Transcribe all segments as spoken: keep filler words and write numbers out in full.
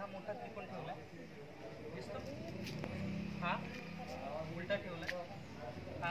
मोठा त्रिकोण ठेवला दिसतो, हा उलटा ठेवला, हा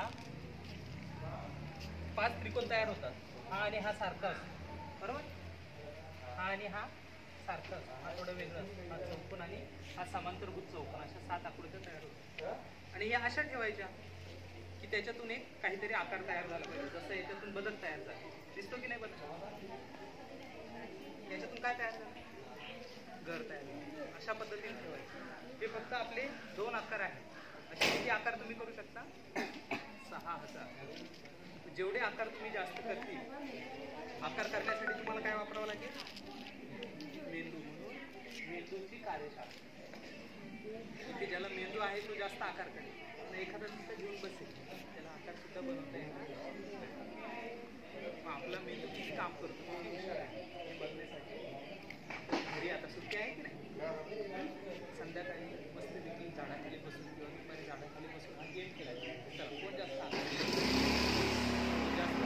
पाच त्रिकोण तयार होतात. हा आणि हा सारखा असतो बरोबर, हा आणि हा सारखा असतो, हा थोडं वेगळं असतो, हा चौकोन आणि हा समांतरभूत चौकोन, अशा सात आकृत्या तयार होतात. आणि या अशा ठेवायच्या की त्याच्यातून एक काहीतरी आकार तयार झाला पाहिजे. जसं याच्यातून बदल तयार झाला, दिसतो की नाही बदल, याच्यातून काय तयार झालं, घर तयार झालं. अशा पद्धतीने ठेवायचं. हे फक्त आपले दोन आकार आहेत. असे किती आकार तुम्ही करू शकता, सहा हजार. जेवढे आकार तुम्ही जास्त करतील, आकार करण्यासाठी तुम्हाला काय वापरावं लागेल, मेंदू. म्हणून मेंदूची कार्यशाळा. इथे ज्याला मेंदू आहे तो जास्त आकार करेल, एखादा नुसतं घेऊन बसेल, त्याला आकार सुद्धा बनवता येईल. मग आपला मेंदू किती काम करतो, किती हुशार आहे हे बघण्यासाठी घरी आता सुट्टी आहे की नाही, संध्याकाळी मस्त देखील झाडाखाली बसून किंवा दुपारी झाडाखाली बसून हा गेम खेळायचा. चला कोण जास्त आकार जास्त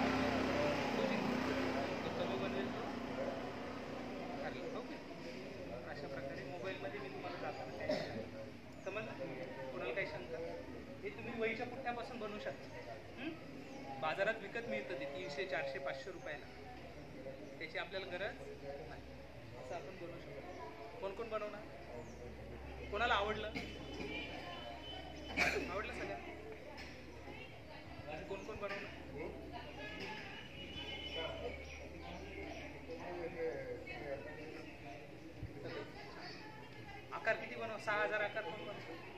तो कमी बनवेल तो ठरला. ओके, अशा प्रकारे मोबाईलमध्ये मी तुम्हाला दाखवतो काय समजलं. कोणाला काही शंका, हे तुम्ही वहीच्या पुठ्ठ्यापासून बनवू शकता. बाजारात विकत मिळतं ते तीनशे चारशे पाचशे रुपयाला, त्याची आपल्याला गरज नाही. असं आपण बनवू शकतो. कोण कोण बनवणार, कोणाला आवडलं, आवडलं सगळ्यांना, कोण कोण बनवणार, आकार किती बनव, सहा हजार आकार कोण बनवतो.